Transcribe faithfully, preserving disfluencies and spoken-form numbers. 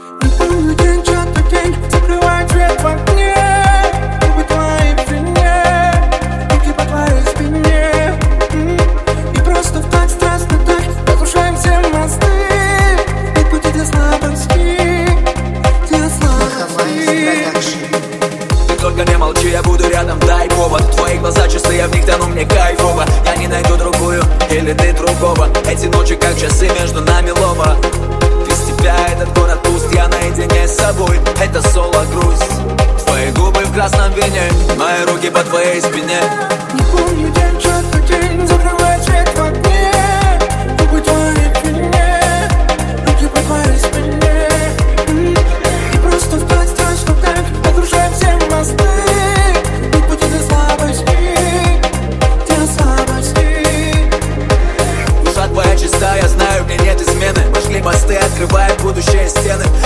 Не помню день, чё-то день, закрывает свет в окне. Губы твои в вине, руки по твоей спине. И просто в так страстно так разрушаем все мосты. Нет пути для слабости, для слабости. Ты только не молчи, я буду рядом, дай повод. Твои глаза чистые, я в них тону, мне кайфово. Я не найду другую, или ты другого. Эти ночи как часы, между нами лова. Без тебя этот город пуст, я наедине с собой. Это соло грусть. Твои губы в красном вине, мои руки по твоей спине. Не помню день, чё-то день, закрывает свет в окне. Губы твои в вине, руки по твоей спине. И просто в так страшно так разрушаем все мосты. Нет пути для слабости, для слабости. Душа твоя чиста, я знаю, в ней нет измены. Мы шли мосты, открывая будущее стены.